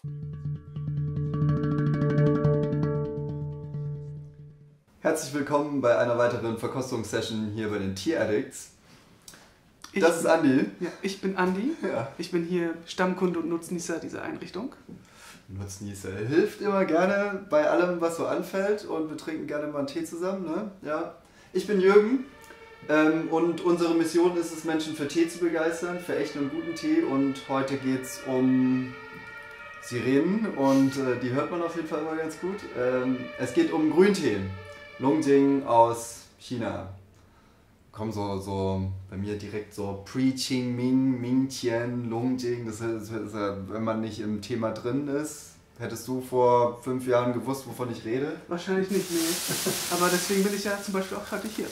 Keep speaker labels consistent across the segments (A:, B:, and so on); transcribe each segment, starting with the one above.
A: Herzlich willkommen bei einer weiteren Verkostungssession hier bei den Tea Addicts. Das ist Andi.
B: Ja, ich bin Andi.
A: Ja.
B: Ich bin hier Stammkunde und Nutznießer dieser Einrichtung.
A: Nutznießer hilft immer gerne bei allem, was so anfällt, und wir trinken gerne mal einen Tee zusammen. Ne? Ja. Ich bin Jürgen und unsere Mission ist es, Menschen für Tee zu begeistern, für echten und guten Tee, und heute geht es um Sirenen und die hört man auf jeden Fall immer ganz gut. Es geht um Grüntee, Longjing aus China. Kommen so bei mir direkt so Pre-Qingming, Mingqian, Longjing. Das ist, wenn man nicht im Thema drin ist. Hättest du vor 5 Jahren gewusst, wovon ich rede?
B: Wahrscheinlich nicht, nee. Aber deswegen bin ich ja zum Beispiel auch gerade hier.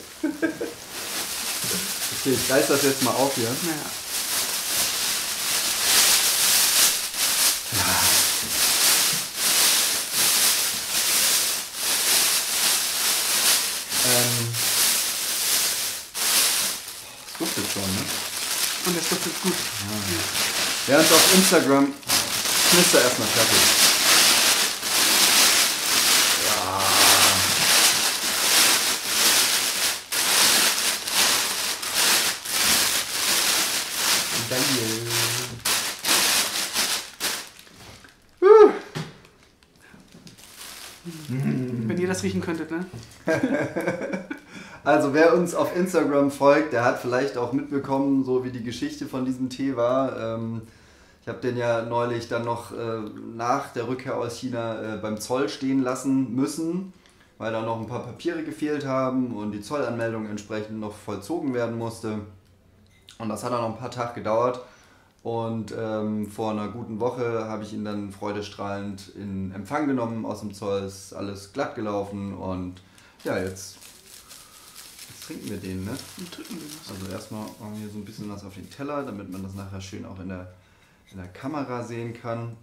A: Okay, ich reiß das jetzt mal auf hier.
B: Naja.
A: Es duftet schon, ne?
B: Und das duftet gut.
A: Ja. Während auf Instagram knister erstmal fertig.
B: Wenn ihr das riechen könntet, ne?
A: Also wer uns auf Instagram folgt, der hat vielleicht auch mitbekommen, so wie die Geschichte von diesem Tee war. Ich habe den ja neulich dann noch nach der Rückkehr aus China beim Zoll stehen lassen müssen, weil da noch ein paar Papiere gefehlt haben und die Zollanmeldung entsprechend noch vollzogen werden musste. Und das hat dann noch ein paar Tage gedauert. Und vor einer guten Woche habe ich ihn dann freudestrahlend in Empfang genommen aus dem Zoll. Ist alles glatt gelaufen und ja, jetzt trinken wir den, ne? Also erstmal machen wir hier so ein bisschen was auf den Teller, damit man das nachher schön auch in der Kamera sehen kann.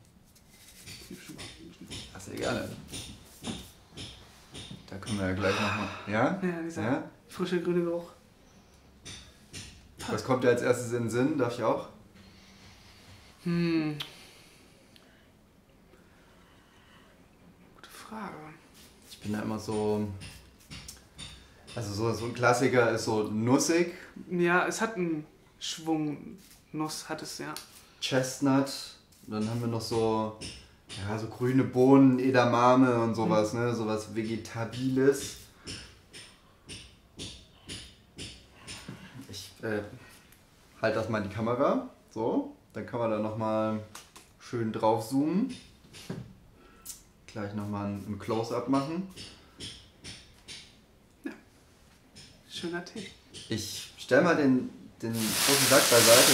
A: Das sehr gerne. Da können wir ja gleich nochmal. Ja?
B: Ja, dieser frische grüne Geruch.
A: Was kommt dir als erstes in den Sinn? Darf ich auch?
B: Gute Frage.
A: Ich bin da immer so. Also so ein Klassiker ist so nussig.
B: Ja, es hat einen Schwung. Nuss hat es, ja.
A: Chestnut. Dann haben wir noch so grüne Bohnen, Edamame und sowas, ne? Sowas Vegetabiles. Ich halte das mal in die Kamera. So. Dann kann man da nochmal schön drauf zoomen. Gleich nochmal ein Close-Up machen.
B: Ja. Schöner Tee.
A: Ich stelle mal den großen Sack beiseite.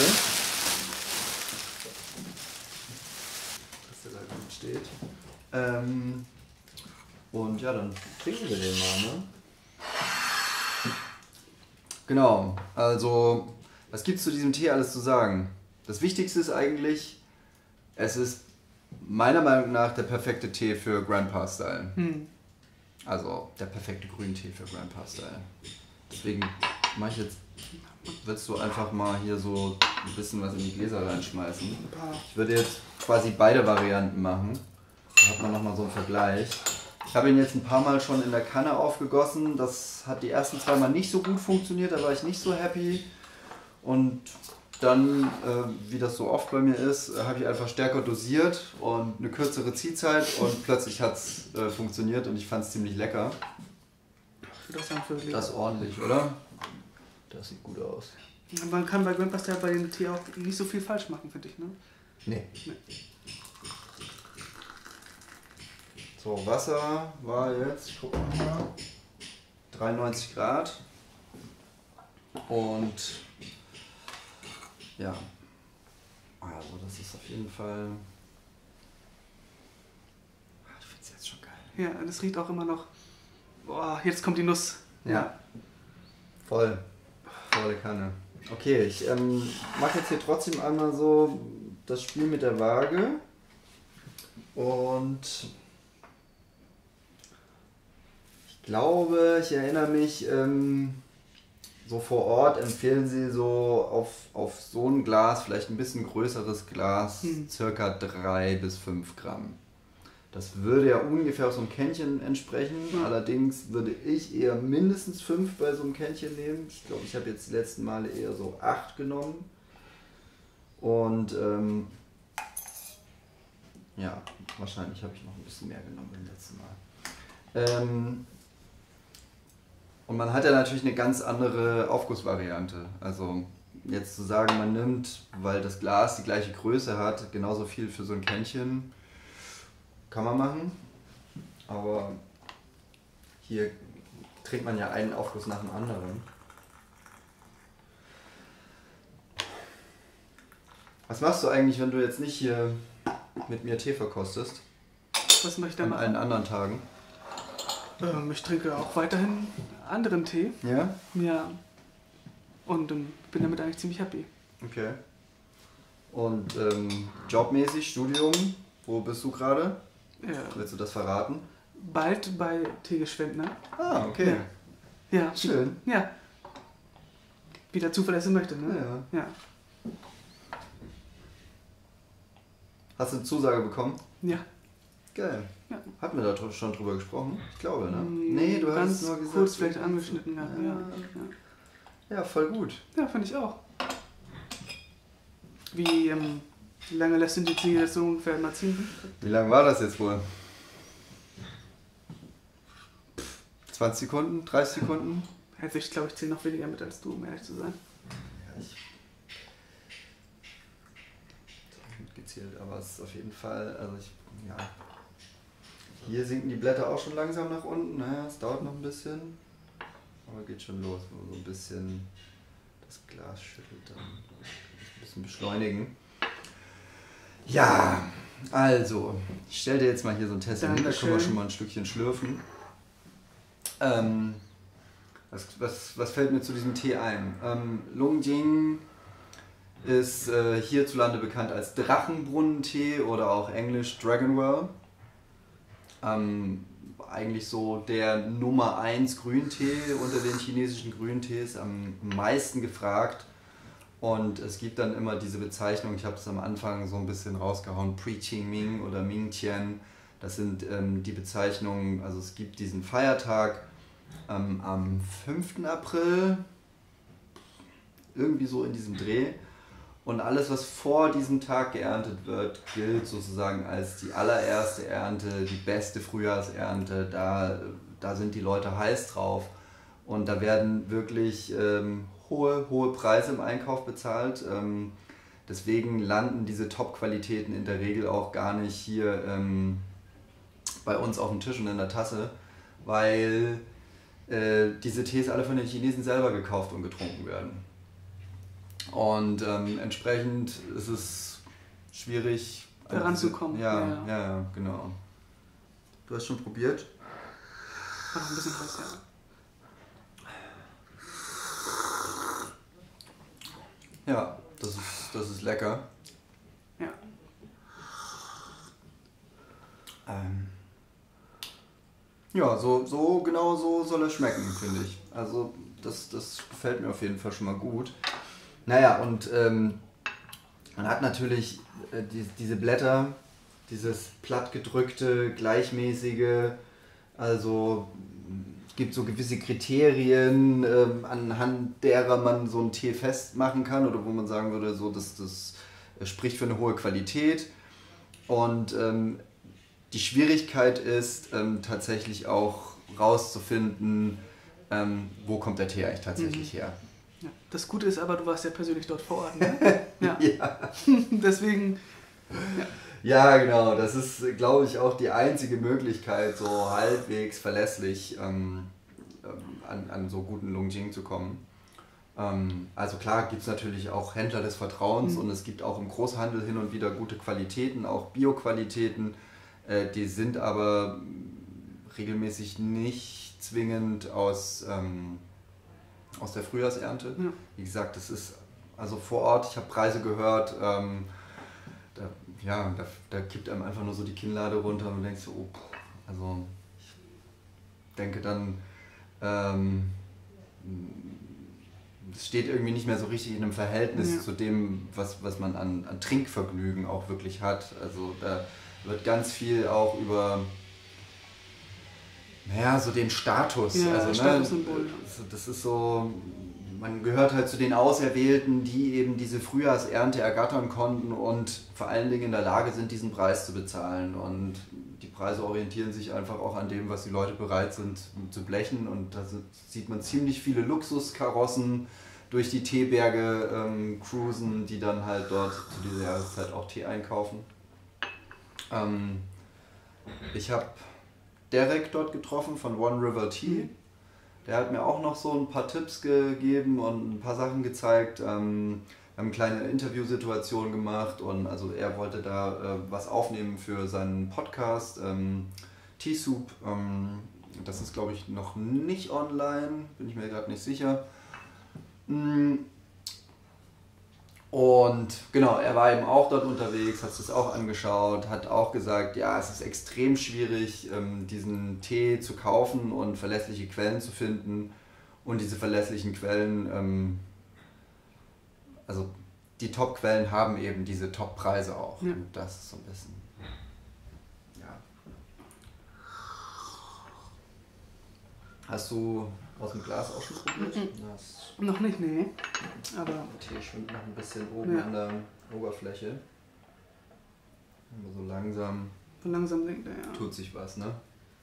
A: Dass der da gut steht. Und ja, dann trinken wir den mal, ne? Genau, also was gibt es zu diesem Tee alles zu sagen? Das Wichtigste ist eigentlich, es ist meiner Meinung nach der perfekte Tee für Grandpa-Style. Also der perfekte Grüntee für Grandpa-Style. Deswegen mache ich jetzt, willst du einfach mal hier so ein bisschen was in die Gläser reinschmeißen. Ich würde jetzt quasi beide Varianten machen. Da hat man nochmal so einen Vergleich. Ich habe ihn jetzt ein paar Mal schon in der Kanne aufgegossen. Das hat die ersten 2 Mal nicht so gut funktioniert, da war ich nicht so happy. Und dann, wie das so oft bei mir ist, habe ich einfach stärker dosiert und eine kürzere Ziehzeit und plötzlich hat es funktioniert und ich fand es ziemlich lecker. Das ist ordentlich, oder? Das sieht gut aus.
B: Man kann bei Grandpa-Style bei dem Tee auch nicht so viel falsch machen, finde ich, ne?
A: Nee. So, Wasser war jetzt, ich guck mal, 93 Grad. Und ja, also das ist auf jeden Fall, ich finde es jetzt schon geil.
B: Ja, das riecht auch immer noch, boah, jetzt kommt die Nuss.
A: Ja, volle Kanne. Okay, ich mache jetzt hier trotzdem einmal so das Spiel mit der Waage und ich glaube, ich erinnere mich, so vor Ort empfehlen sie so auf so ein Glas, vielleicht ein bisschen größeres Glas, circa 3 bis 5 Gramm. Das würde ja ungefähr auf so einem Kännchen entsprechen. Allerdings würde ich eher mindestens 5 bei so einem Kännchen nehmen. Ich glaube, ich habe jetzt die letzten Male eher so 8 genommen. Und ja, wahrscheinlich habe ich noch ein bisschen mehr genommen beim letzten Mal. Und man hat ja natürlich eine ganz andere Aufgussvariante. Also jetzt zu sagen, man nimmt, weil das Glas die gleiche Größe hat, genauso viel für so ein Kännchen, kann man machen. Aber hier trinkt man ja einen Aufguss nach dem anderen. Was machst du eigentlich, wenn du jetzt nicht hier mit mir Tee verkostest?
B: Was möchte ich da
A: an allen anderen Tagen?
B: Ich trinke auch weiterhin anderen Tee.
A: Ja?
B: Ja. Und bin damit eigentlich ziemlich happy.
A: Okay. Und jobmäßig, Studium, wo bist du gerade?
B: Ja.
A: Willst du das verraten?
B: Bald bei T. Geschwendner.
A: Ah, okay.
B: Ja.
A: Schön.
B: Ja. Wie der Zufall es möchte, ne?
A: Ja. Hast du eine Zusage bekommen?
B: Ja.
A: Geil.
B: Ja.
A: Hatten wir da schon drüber gesprochen? Ich glaube, ne? Nee, du hast nur gesagt.
B: Kurz vielleicht angeschnitten, ja.
A: Ja, voll gut.
B: Ja, finde ich auch. Wie lange lässt du die Ziege jetzt so ungefähr mal ziehen?
A: Wie lange war das jetzt wohl? 20 Sekunden? 30 Sekunden?
B: Also ich glaube, ich zähle noch weniger mit als du, um ehrlich zu sein.
A: Ja, ich habe mitgezählt, aber es ist auf jeden Fall, also ja. Hier sinken die Blätter auch schon langsam nach unten, naja, es dauert noch ein bisschen, aber geht schon los, wenn man so ein bisschen das Glas schüttelt, dann ein bisschen beschleunigen. Ja, also, ich stelle dir jetzt mal hier so einen Test hin, da können wir schon mal ein Stückchen schlürfen. Was fällt mir zu diesem Tee ein? Longjing ist hierzulande bekannt als Drachenbrunnentee oder auch englisch Dragonwell. Eigentlich so der Nummer 1 Grüntee unter den chinesischen Grüntees, am meisten gefragt. Und es gibt dann immer diese Bezeichnung, ich habe es am Anfang so ein bisschen rausgehauen, Pre-Qingming oder Mingtian. Das sind die Bezeichnungen, also es gibt diesen Feiertag am 5. April, irgendwie so in diesem Dreh. Und alles, was vor diesem Tag geerntet wird, gilt sozusagen als die allererste Ernte, die beste Frühjahrsernte. Da sind die Leute heiß drauf. Und da werden wirklich hohe Preise im Einkauf bezahlt. Deswegen landen diese Top-Qualitäten in der Regel auch gar nicht hier bei uns auf dem Tisch und in der Tasse, weil diese Tees alle von den Chinesen selber gekauft und getrunken werden. Und entsprechend ist es schwierig,
B: da ranzukommen.
A: Ja, genau. Du hast schon probiert?
B: War noch ein bisschen heiß, ja.
A: Ja, das ist lecker.
B: Ja.
A: Ja, so genau so soll er schmecken, finde ich. Also das gefällt mir auf jeden Fall schon mal gut. Naja, und man hat natürlich diese Blätter, dieses plattgedrückte, gleichmäßige, also es gibt so gewisse Kriterien, anhand derer man so einen Tee festmachen kann oder wo man sagen würde, so das spricht für eine hohe Qualität. Und die Schwierigkeit ist tatsächlich auch rauszufinden, wo kommt der Tee eigentlich tatsächlich her.
B: Ja. Das Gute ist aber, du warst ja persönlich dort vor Ort, ne? Ja.
A: Ja.
B: Deswegen.
A: Ja, genau. Das ist, glaube ich, auch die einzige Möglichkeit, so halbwegs verlässlich an so guten Longjing zu kommen. Also klar gibt es natürlich auch Händler des Vertrauens und es gibt auch im Großhandel hin und wieder gute Qualitäten, auch Bio-Qualitäten. Die sind aber regelmäßig nicht zwingend aus der Frühjahrsernte. Ja. Wie gesagt, das ist also vor Ort, ich habe Preise gehört, da kippt einem einfach nur so die Kinnlade runter und man denkt so, oh, also ich denke dann, es steht irgendwie nicht mehr so richtig in einem Verhältnis zu dem, was man an Trinkvergnügen auch wirklich hat. Also da wird ganz viel auch über so den Status.
B: Ja,
A: also
B: Statussymbol.
A: Das ist so, man gehört halt zu den Auserwählten, die eben diese Frühjahrsernte ergattern konnten und vor allen Dingen in der Lage sind, diesen Preis zu bezahlen. Und die Preise orientieren sich einfach auch an dem, was die Leute bereit sind zu blechen. Und da sieht man ziemlich viele Luxuskarossen durch die Teeberge cruisen, die dann halt dort zu dieser Jahreszeit auch Tee einkaufen. Ich habe Derek dort getroffen von One River Tea. Der hat mir auch noch so ein paar Tipps gegeben und ein paar Sachen gezeigt. Wir haben eine kleine Interviewsituation gemacht und also er wollte da was aufnehmen für seinen Podcast Tea Soup. Das ist, glaube ich, noch nicht online, bin ich mir gerade nicht sicher. Und genau, er war eben auch dort unterwegs, hat es auch angeschaut, hat auch gesagt, ja, es ist extrem schwierig, diesen Tee zu kaufen und verlässliche Quellen zu finden. Und diese verlässlichen Quellen, also die Top-Quellen haben eben diese Top-Preise auch. Ja. Und das ist so ein bisschen, ja. Hast du aus dem Glas auch schon probiert?
B: Noch nicht, nee. Aber
A: der Tee schwimmt noch ein bisschen oben an der Oberfläche. Aber so langsam
B: sinkt er, ja.
A: Tut sich was, ne?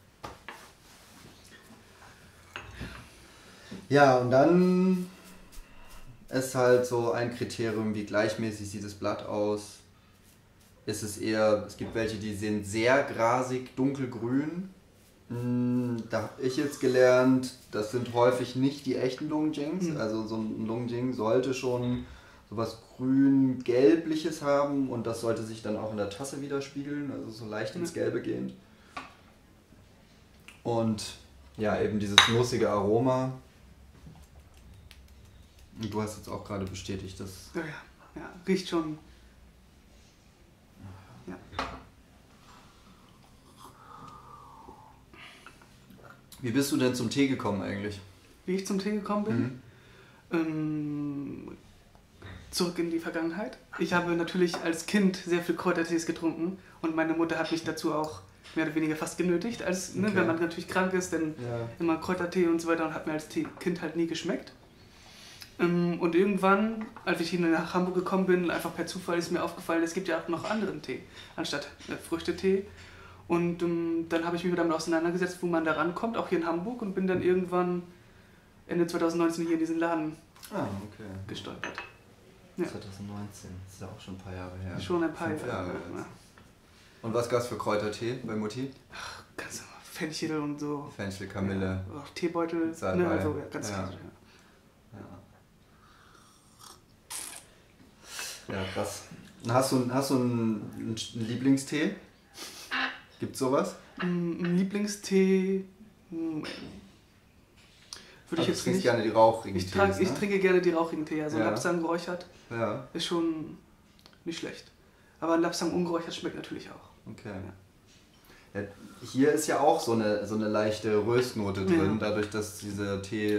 A: Ja, und dann ist halt so ein Kriterium, wie gleichmäßig sieht das Blatt aus. Es gibt welche, die sind sehr grasig, dunkelgrün. Da habe ich jetzt gelernt, das sind häufig nicht die echten Longjings. Also so ein Longjing sollte schon sowas grün-gelbliches haben und das sollte sich dann auch in der Tasse widerspiegeln, also so leicht ins Gelbe gehend. Und ja, eben dieses nussige Aroma. Und du hast jetzt auch gerade bestätigt, dass...
B: Ja, riecht schon... Ja.
A: Wie bist du denn zum Tee gekommen eigentlich?
B: Wie ich zum Tee gekommen bin? Zurück in die Vergangenheit. Ich habe natürlich als Kind sehr viel Kräutertees getrunken und meine Mutter hat mich dazu auch mehr oder weniger fast genötigt, wenn man natürlich krank ist, dann immer Kräutertee und so weiter und hat mir als Kind halt nie geschmeckt. Und irgendwann, als ich hier nach Hamburg gekommen bin, einfach per Zufall ist mir aufgefallen, es gibt ja auch noch anderen Tee, anstatt Früchtetee. Und dann habe ich mich damit auseinandergesetzt, wo man da rankommt, auch hier in Hamburg, und bin dann irgendwann Ende 2019 hier in diesen Laden gestolpert.
A: Ja. 2019, das ist ja auch schon ein paar Jahre her.
B: Schon ein paar Jahre.
A: Ja. Und was gab es für Kräutertee bei Mutti?
B: Ach, ganz normal. Fenchel und so.
A: Fenchel, Kamille.
B: Ja, auch Teebeutel.
A: Salbei.
B: Also, ganz klassisch.
A: Ja, krass. Hast du einen Lieblingstee? Gibt's sowas?
B: Ein Lieblingstee... Würde ich jetzt nicht...
A: gerne die rauchigen Tees,
B: Ich trinke gerne die rauchigen Tee. Also Lapsang geräuchert ist schon nicht schlecht. Aber Lapsang ungeräuchert schmeckt natürlich auch.
A: Okay. Ja. Ja, hier ist ja auch so eine leichte Röstnote drin, dadurch, dass dieser Tee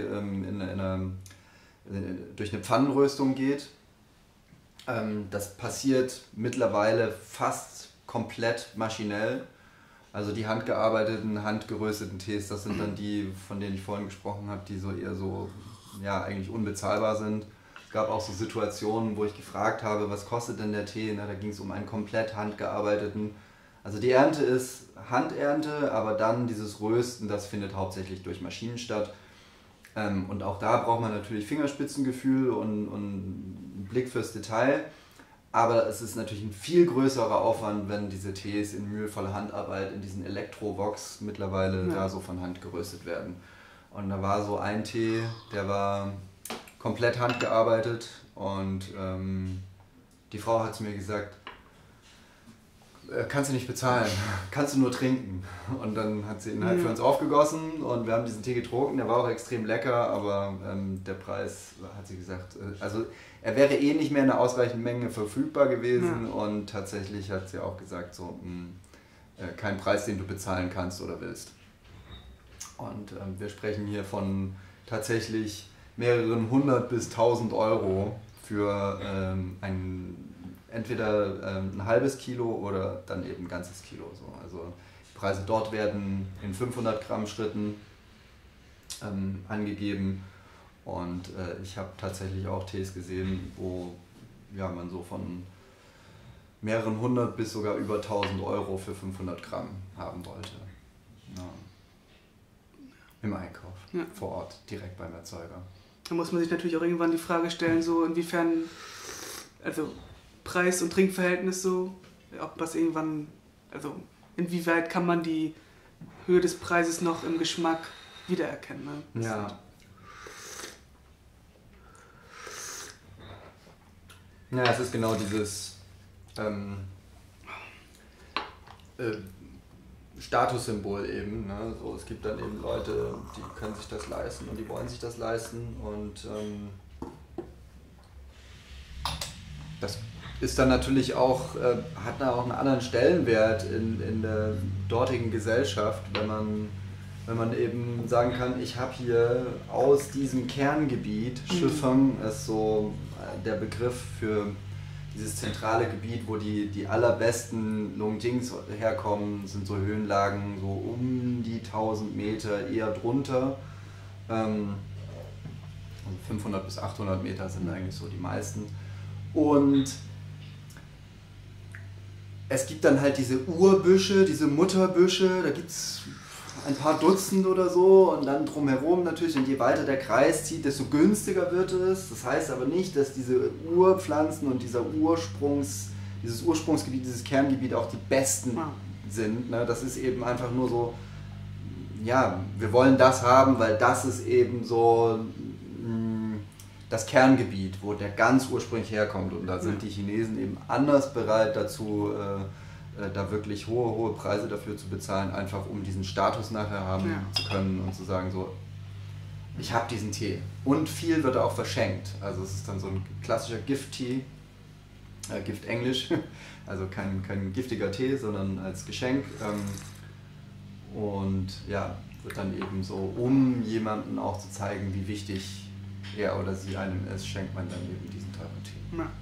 A: durch eine Pfannenröstung geht. Das passiert mittlerweile fast komplett maschinell. Also die handgearbeiteten, handgerösteten Tees, das sind dann die, von denen ich vorhin gesprochen habe, die so eher so, eigentlich unbezahlbar sind. Es gab auch so Situationen, wo ich gefragt habe, was kostet denn der Tee? Da ging es um einen komplett handgearbeiteten. Also die Ernte ist Handernte, aber dann dieses Rösten, das findet hauptsächlich durch Maschinen statt. Und auch da braucht man natürlich Fingerspitzengefühl und einen Blick fürs Detail. Aber es ist natürlich ein viel größerer Aufwand, wenn diese Tees in mühevoller Handarbeit in diesen Elektrovox mittlerweile da so von Hand geröstet werden. Und da war so ein Tee, der war komplett handgearbeitet und die Frau hat zu mir gesagt, kannst du nicht bezahlen, kannst du nur trinken. Und dann hat sie ihn halt für uns aufgegossen und wir haben diesen Tee getrunken, der war auch extrem lecker, aber der Preis, hat sie gesagt, also er wäre eh nicht mehr in einer ausreichenden Menge verfügbar gewesen und tatsächlich hat sie auch gesagt, so kein Preis, den du bezahlen kannst oder willst. Und wir sprechen hier von tatsächlich mehreren 100 bis 1000 Euro für entweder ein halbes Kilo oder dann eben ein ganzes Kilo. So. Also die Preise dort werden in 500 Gramm Schritten angegeben. Und ich habe tatsächlich auch Tees gesehen, wo ja, man so von mehreren 100 bis sogar über 1000 Euro für 500 Gramm haben wollte. Ja. Im Einkauf, vor Ort, direkt beim Erzeuger.
B: Da muss man sich natürlich auch irgendwann die Frage stellen, so inwiefern, also Preis- und Trinkverhältnis so, ob das irgendwann, also inwieweit kann man die Höhe des Preises noch im Geschmack wiedererkennen. Ne?
A: Ja. Ja, es ist genau dieses Statussymbol eben. Ne? So, es gibt dann eben Leute, die können sich das leisten und die wollen sich das leisten und das ist dann natürlich auch, hat da auch einen anderen Stellenwert in der dortigen Gesellschaft, wenn man eben sagen kann, ich habe hier aus diesem Kerngebiet, Shifeng ist so der Begriff für dieses zentrale Gebiet, wo die allerbesten Longjings herkommen, sind so Höhenlagen so um die 1000 Meter, eher drunter. 500 bis 800 Meter sind eigentlich so die meisten. Und es gibt dann halt diese Urbüsche, diese Mutterbüsche, da gibt es ein paar Dutzend oder so und dann drumherum natürlich, und je weiter der Kreis zieht, desto günstiger wird es. Das heißt aber nicht, dass diese Urpflanzen und dieses Ursprungsgebiet, dieses Kerngebiet auch die besten sind. Ne? Das ist eben einfach nur so, ja, wir wollen das haben, weil das ist eben so das Kerngebiet, wo der ganz ursprünglich herkommt. Und da sind die Chinesen eben anders bereit dazu, da wirklich hohe Preise dafür zu bezahlen, einfach um diesen Status nachher haben zu können und zu sagen, so, ich habe diesen Tee. Und viel wird auch verschenkt. Also es ist dann so ein klassischer Gift-Tee, Gift Englisch, also kein giftiger Tee, sondern als Geschenk. Und ja, wird dann eben so, um jemandem auch zu zeigen, wie wichtig er oder sie einem ist, schenkt man dann eben diesen teuren Tee. Ja.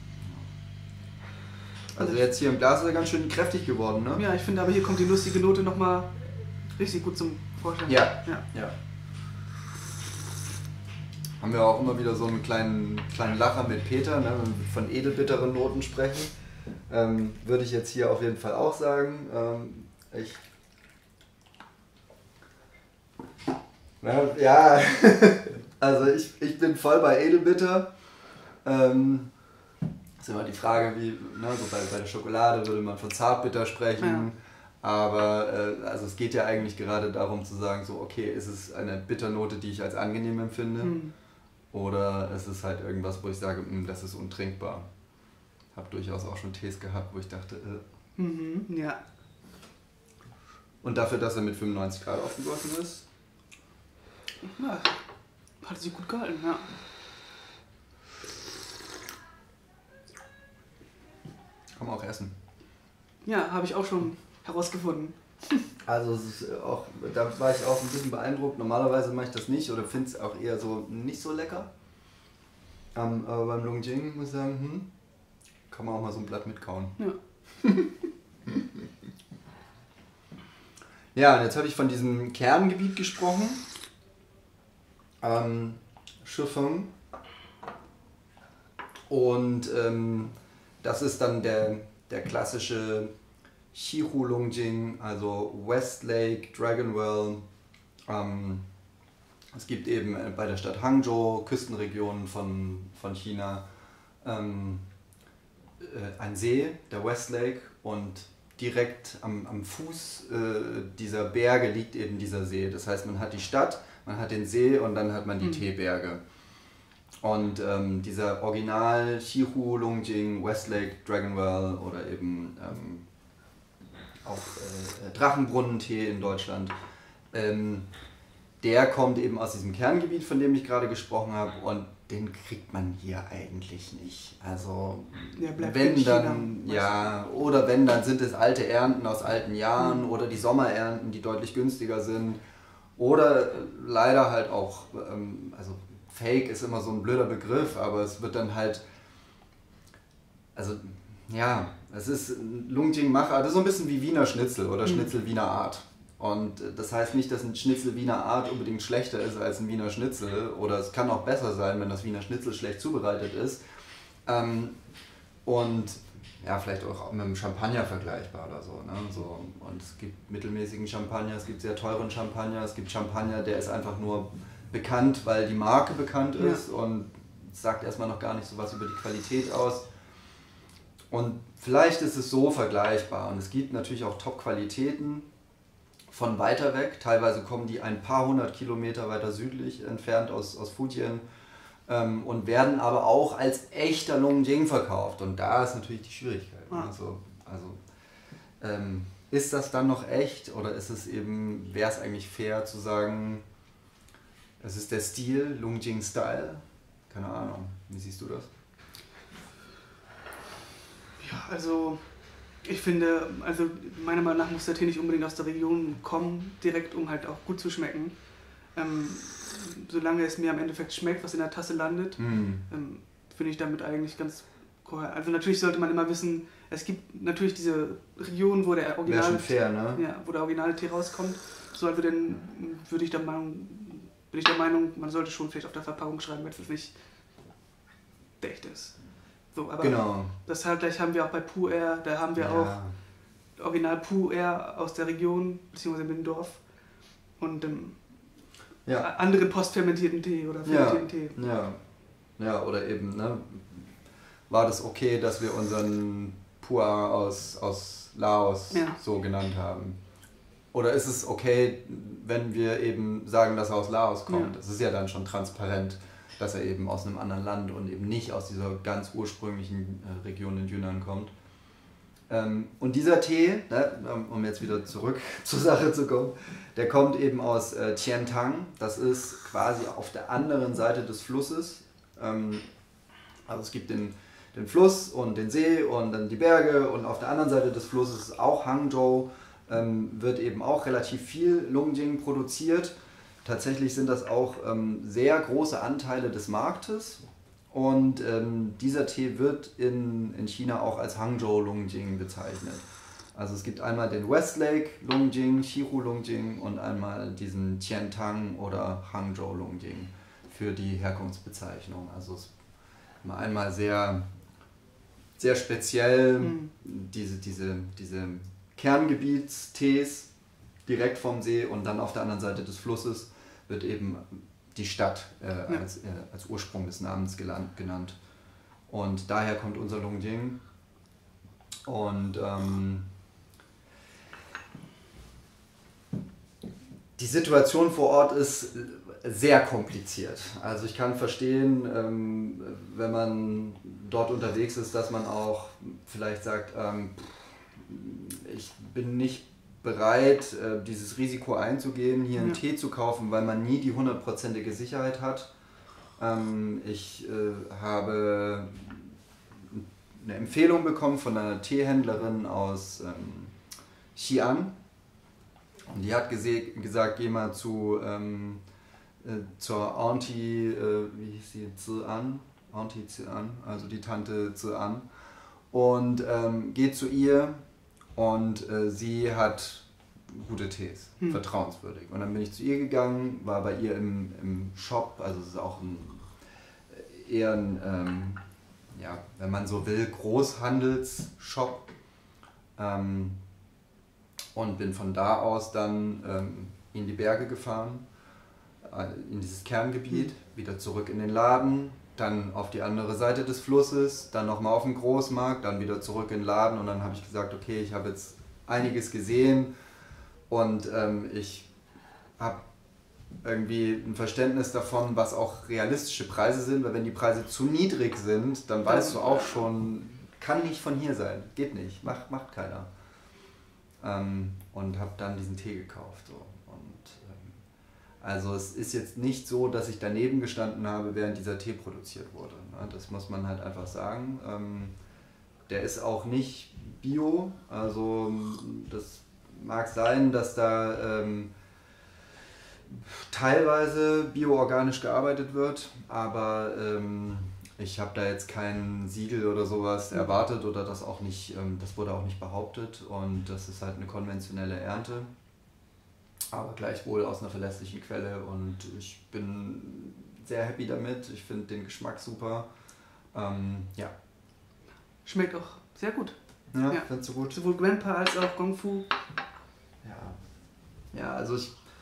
A: Also jetzt hier im Glas ist er ganz schön kräftig geworden, ne?
B: Ja, ich finde aber hier kommt die lustige Note nochmal richtig gut zum Vorschein.
A: Ja. Haben wir auch immer wieder so einen kleinen Lacher mit Peter, ne? Wenn wir von edelbitteren Noten sprechen. Würde ich jetzt hier auf jeden Fall auch sagen. Also ich bin voll bei Edelbitter. Das ist immer die Frage, wie, ne, so bei der Schokolade würde man von Zartbitter sprechen, ja. Aber also es geht ja eigentlich gerade darum zu sagen, so okay, ist es eine Bitternote, die ich als angenehm empfinde, oder ist es halt irgendwas, wo ich sage, das ist untrinkbar. Habe durchaus auch schon Tees gehabt, wo ich dachte,
B: ja.
A: Und dafür, dass er mit 95 Grad aufgegossen ist?
B: Ja, hat sich gut gehalten, ja.
A: Kann man auch essen.
B: Ja, habe ich auch schon herausgefunden.
A: Also es ist auch, da war ich auch ein bisschen beeindruckt. Normalerweise mache ich das nicht oder finde es auch eher so nicht so lecker. Aber beim Longjing muss ich sagen, kann man auch mal so ein Blatt mitkauen.
B: Ja.
A: Ja, und jetzt habe ich von diesem Kerngebiet gesprochen. Shifeng. Und das ist dann der klassische Shihu Longjing, also Westlake, Dragonwell. Es gibt eben bei der Stadt Hangzhou, Küstenregionen von China, einen See, der Westlake, und direkt am Fuß dieser Berge liegt eben dieser See. Das heißt, man hat die Stadt, man hat den See und dann hat man die Teeberge. Und dieser Original Shihu Longjing, Westlake, Dragonwell oder eben auch Drachenbrunnentee in Deutschland, der kommt eben aus diesem Kerngebiet, von dem ich gerade gesprochen habe, und den kriegt man hier eigentlich nicht. Also wenn dann, oder wenn, dann sind es alte Ernten aus alten Jahren oder die Sommerernten, die deutlich günstiger sind, oder leider halt auch Fake ist immer so ein blöder Begriff, aber es wird dann halt, also ja, es ist Longjing Machart, das ist so ein bisschen wie Wiener Schnitzel oder Schnitzel Wiener Art. Und das heißt nicht, dass ein Schnitzel Wiener Art unbedingt schlechter ist als ein Wiener Schnitzel, oder es kann auch besser sein, wenn das Wiener Schnitzel schlecht zubereitet ist. Und ja, vielleicht auch mit einem Champagner vergleichbar oder so, ne? So. Und es gibt mittelmäßigen Champagner, es gibt sehr teuren Champagner, es gibt Champagner, der ist einfach nur bekannt, weil die Marke bekannt ist und sagt erstmal noch gar nicht so was über die Qualität aus. Und vielleicht ist es so vergleichbar. Und es gibt natürlich auch Top-Qualitäten von weiter weg. Teilweise kommen die ein paar hundert Kilometer weiter südlich entfernt aus Fujian und werden aber auch als echter Longjing verkauft. Und da ist natürlich die Schwierigkeit. Also ist das dann noch echt oder ist es eben, wäre es eigentlich fair zu sagen, es ist der Stil, Longjing Style? Keine Ahnung. Wie siehst du das?
B: Ja, also ich finde, also meiner Meinung nach muss der Tee nicht unbedingt aus der Region kommen, direkt, um halt auch gut zu schmecken. Solange es mir am Endeffekt schmeckt, was in der Tasse landet, finde ich damit eigentlich ganz kohärent. Also natürlich sollte man immer wissen, es gibt natürlich diese Region, wo der originale Tee rauskommt. So, also dann bin ich der Meinung, man sollte schon vielleicht auf der Verpackung schreiben, wenn es nicht echt ist. So, aber
A: genau.
B: Das halt gleich haben wir auch bei Pu'er, da haben wir auch Original Pu'er aus der Region, beziehungsweise mit dem Dorf. Und andere postfermentierten Tee oder fermentierten Tee.
A: Ja, oder eben, ne, war das okay, dass wir unseren Pu'er aus Laos so genannt haben? Oder ist es okay, wenn wir eben sagen, dass er aus Laos kommt? Das ist ja dann schon transparent, dass er eben aus einem anderen Land und eben nicht aus dieser ganz ursprünglichen Region in Yunnan kommt. Und dieser Tee, ne, um jetzt wieder zurück zur Sache zu kommen, der kommt eben aus Tientang. Das ist quasi auf der anderen Seite des Flusses. Also es gibt den Fluss und den See und dann die Berge und auf der anderen Seite des Flusses ist auch Hangzhou, wird eben auch relativ viel Longjing produziert. Tatsächlich sind das auch sehr große Anteile des Marktes und dieser Tee wird in China auch als Hangzhou Longjing bezeichnet. Also es gibt einmal den Westlake Longjing, Shihu Longjing und einmal diesen Tientang oder Hangzhou Longjing für die Herkunftsbezeichnung. Also es ist einmal sehr, sehr speziell diese Kerngebietstees direkt vom See und dann auf der anderen Seite des Flusses wird eben die Stadt als Ursprung des Namens genannt. Und daher kommt unser Longjing. Und die Situation vor Ort ist sehr kompliziert. Also ich kann verstehen, wenn man dort unterwegs ist, dass man auch vielleicht sagt, ich bin nicht bereit, dieses Risiko einzugehen, hier einen Tee zu kaufen, weil man nie die 100%ige Sicherheit hat. Ich habe eine Empfehlung bekommen von einer Teehändlerin aus Xi'an und die hat gesagt, geh mal zur Auntie, wie hieß sie, Zi'an, Auntie Zi'an, also die Tante Zi'an, und geh zu ihr. Und sie hat gute Tees, vertrauenswürdig. Und dann bin ich zu ihr gegangen, war bei ihr im Shop, also es ist auch eher ein, wenn man so will, Großhandelsshop. Und bin von da aus dann in die Berge gefahren, in dieses Kerngebiet, wieder zurück in den Laden, dann auf die andere Seite des Flusses, dann nochmal auf den Großmarkt, dann wieder zurück in den Laden und dann habe ich gesagt, okay, ich habe jetzt einiges gesehen und ich habe irgendwie ein Verständnis davon, was auch realistische Preise sind, weil wenn die Preise zu niedrig sind, dann weißt du auch schon, kann nicht von hier sein, geht nicht, macht keiner. Und habe dann diesen Tee gekauft. So. Also es ist jetzt nicht so, dass ich daneben gestanden habe, während dieser Tee produziert wurde. Das muss man halt einfach sagen. Der ist auch nicht bio, also das mag sein, dass da teilweise bioorganisch gearbeitet wird, aber ich habe da jetzt kein Siegel oder sowas erwartet oder das auch nicht, das wurde auch nicht behauptet und das ist halt eine konventionelle Ernte, aber gleichwohl aus einer verlässlichen Quelle und ich bin sehr happy damit, ich finde den Geschmack super. Ja.
B: Schmeckt auch sehr gut.
A: Ja, findest du gut?
B: Sowohl Grandpa als auch Gong Fu.
A: Ja, also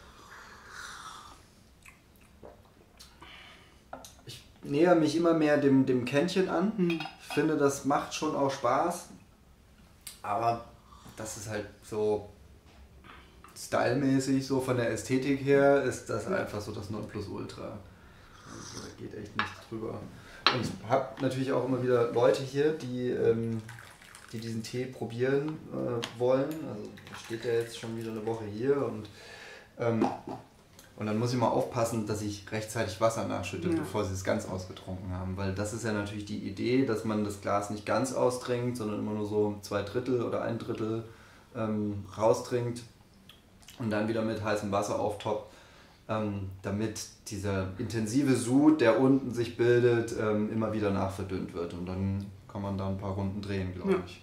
A: ich näher mich immer mehr dem Kännchen an. Ich finde, das macht schon auch Spaß. Aber das ist halt so stylmäßig, so von der Ästhetik her, ist das einfach so das Nonplusultra. Also, da geht echt nichts drüber. Und ich habe natürlich auch immer wieder Leute hier, die diesen Tee probieren wollen. Also steht der jetzt schon wieder eine Woche hier und dann muss ich mal aufpassen, dass ich rechtzeitig Wasser nachschütte, bevor sie es ganz ausgetrunken haben. Weil das ist ja natürlich die Idee, dass man das Glas nicht ganz austrinkt, sondern immer nur so 2/3 oder 1/3 raustrinkt und dann wieder mit heißem Wasser auftoppt, damit dieser intensive Sud, der unten sich bildet, immer wieder nachverdünnt wird. Und dann kann man da ein paar Runden drehen, glaube ich.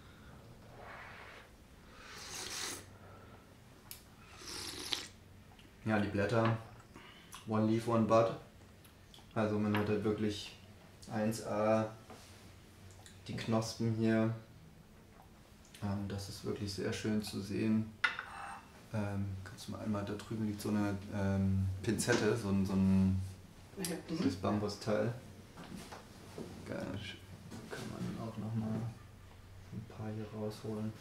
A: Ja, die Blätter, one leaf, one bud. Also man hat halt wirklich 1A die Knospen hier. Das ist wirklich sehr schön zu sehen. Kannst du mal einmal, da drüben liegt so eine Pinzette, so ein dieses Bambusteil. Geil. Kann man auch nochmal ein paar hier rausholen.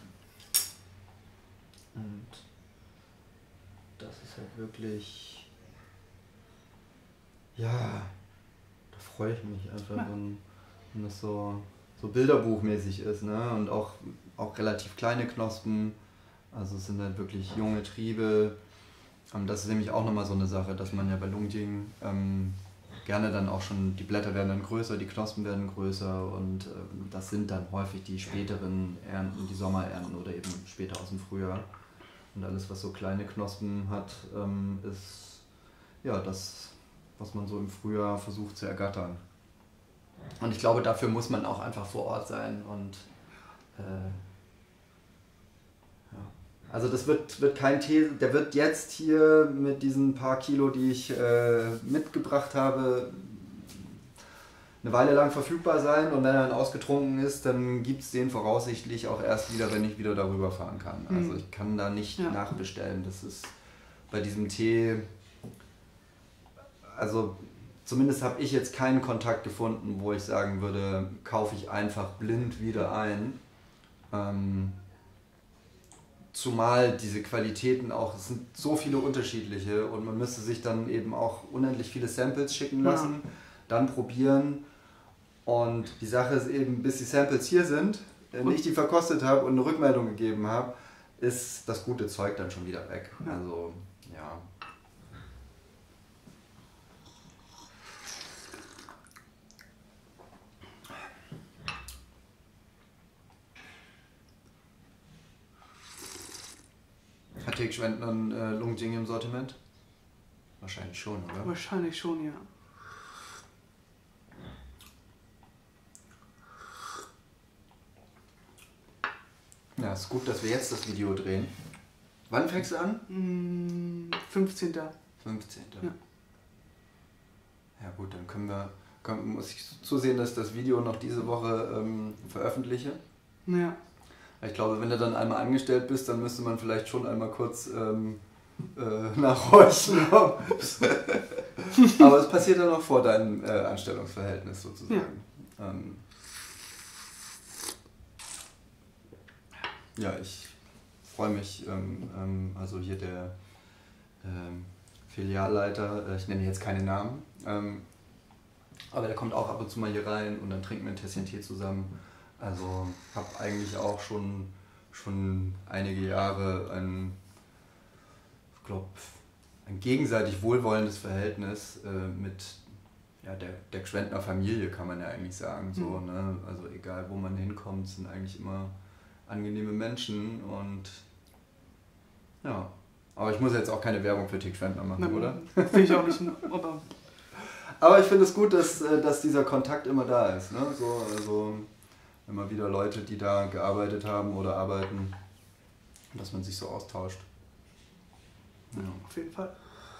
A: Und das ist halt wirklich, ja, da freue ich mich einfach, wenn das so bilderbuchmäßig ist, ne? Und auch relativ kleine Knospen, also es sind halt wirklich junge Triebe. Das ist nämlich auch nochmal so eine Sache, dass man ja bei Lungjing gerne dann auch schon, die Blätter werden dann größer, die Knospen werden größer und das sind dann häufig die späteren Ernten, die Sommerernten oder eben später aus dem Frühjahr. Und alles, was so kleine Knospen hat, ist ja das, was man so im Frühjahr versucht zu ergattern. Und ich glaube, dafür muss man auch einfach vor Ort sein. Und also das wird kein Tee, der wird jetzt hier mit diesen paar Kilo, die ich mitgebracht habe, eine Weile lang verfügbar sein und wenn er dann ausgetrunken ist, dann gibt es den voraussichtlich auch erst wieder, wenn ich wieder darüber fahren kann. Also ich kann da nicht nachbestellen. Das ist bei diesem Tee, also zumindest habe ich jetzt keinen Kontakt gefunden, wo ich sagen würde, kaufe ich einfach blind wieder ein. Zumal diese Qualitäten auch, es sind so viele unterschiedliche und man müsste sich dann eben auch unendlich viele Samples schicken lassen, dann probieren. Und die Sache ist eben, bis die Samples hier sind, wenn ich die verkostet habe und eine Rückmeldung gegeben habe, ist das gute Zeug dann schon wieder weg. Also, ja. Hat Teek Schwenten einen Lungjing im Sortiment? Wahrscheinlich schon, oder?
B: Wahrscheinlich schon, ja.
A: Ja, ist gut, dass wir jetzt das Video drehen. Wann fängst du an?
B: 15.
A: 15. Ja. Ja gut, dann muss ich zusehen, dass ich das Video noch diese Woche veröffentliche.
B: Ja.
A: Ich glaube, wenn du dann einmal angestellt bist, dann müsste man vielleicht schon einmal kurz nachhorchen. Aber es passiert ja noch vor deinem Anstellungsverhältnis sozusagen. Ja, ich freue mich, also hier der Filialleiter, ich nenne jetzt keine Namen, aber der kommt auch ab und zu mal hier rein und dann trinken wir ein Tässchen Tee zusammen. Also habe eigentlich auch schon einige Jahre ein gegenseitig wohlwollendes Verhältnis mit der Gschwendtner Familie, kann man ja eigentlich sagen. So, ne? Also egal wo man hinkommt, sind eigentlich immer angenehme Menschen und ja, Aber ich muss jetzt auch keine Werbung für Teekschwendner machen,
B: Na,
A: oder?
B: Will ich auch nicht,
A: Aber ich finde es gut, dass dieser Kontakt immer da ist. Ne? Also immer wieder Leute, die da gearbeitet haben oder arbeiten, dass man sich so austauscht.
B: Ja, auf jeden Fall.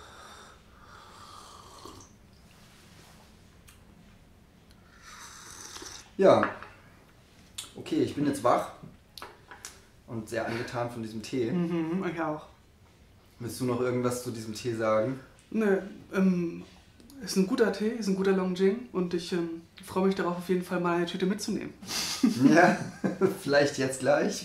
A: Ja, okay, ich bin jetzt wach und sehr angetan von diesem Tee.
B: Ich auch.
A: Willst du noch irgendwas zu diesem Tee sagen?
B: Nö, ist ein guter Tee, ist ein guter Longjing und ich freue mich darauf, auf jeden Fall mal eine Tüte mitzunehmen.
A: Ja, vielleicht jetzt gleich.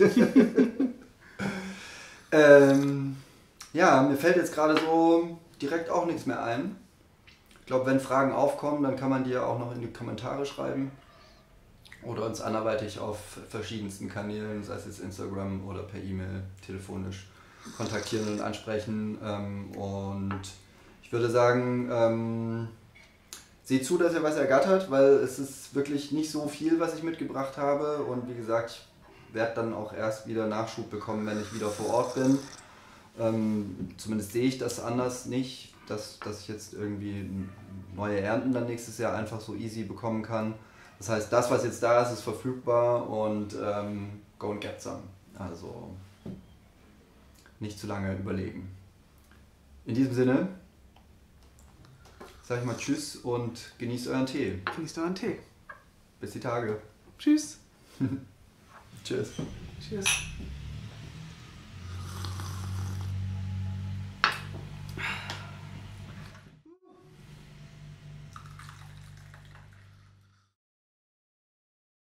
A: Ja, mir fällt jetzt gerade so direkt auch nichts mehr ein. Ich glaube, wenn Fragen aufkommen, dann kann man die ja auch noch in die Kommentare schreiben. Oder uns anderweitig auf verschiedensten Kanälen, sei es jetzt Instagram oder per E-Mail, telefonisch kontaktieren und ansprechen. Und ich würde sagen, seht zu, dass ihr was ergattert, weil es ist wirklich nicht so viel, was ich mitgebracht habe. Und wie gesagt, ich werde dann auch erst wieder Nachschub bekommen, wenn ich wieder vor Ort bin. Zumindest sehe ich das anders nicht, dass ich jetzt irgendwie neue Ernten dann nächstes Jahr einfach so easy bekommen kann. Das heißt, das, was jetzt da ist, ist verfügbar und go and get some. Also nicht zu lange überlegen. In diesem Sinne sage ich mal Tschüss und genießt euren Tee.
B: Genießt euren Tee.
A: Bis die Tage.
B: Tschüss.
A: Tschüss.
B: Tschüss.